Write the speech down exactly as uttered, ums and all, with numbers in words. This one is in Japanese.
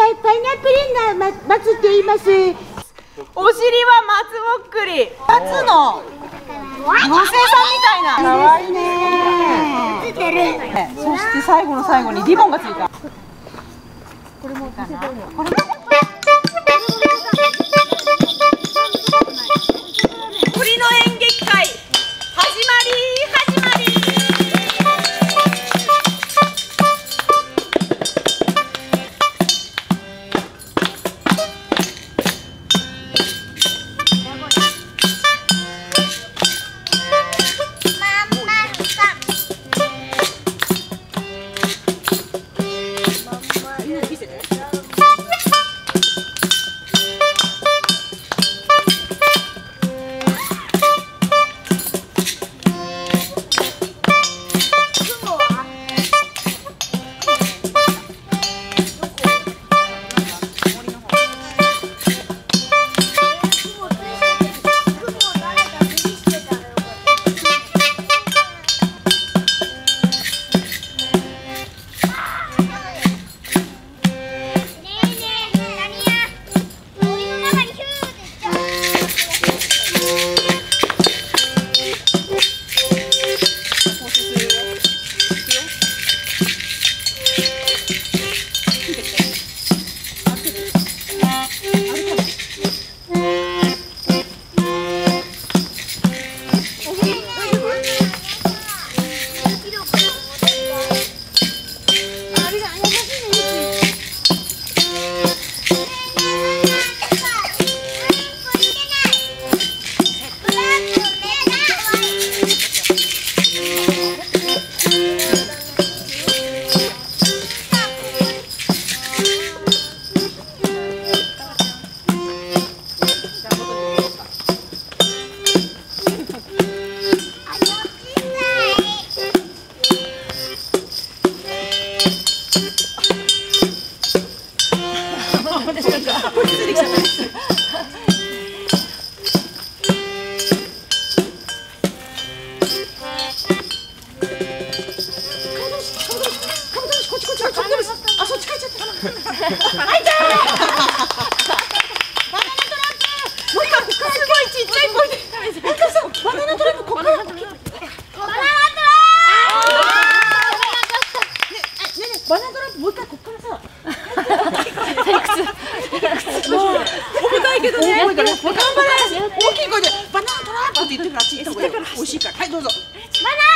パイパイナップルな松って言います。 お尻は松ぼっくり。松の妖精さんみたいな。可愛いね。そして最後の最後にリボンがついた。これもかな。これも。鳥の演劇会始まり始まり。バナナトランプもう一回こっからさ。重たいけどね。重いから頑張れ。大きい声でバナナトランプって言ってからあっち行った方がいい。美味しいから。はいどうぞ。バナナ。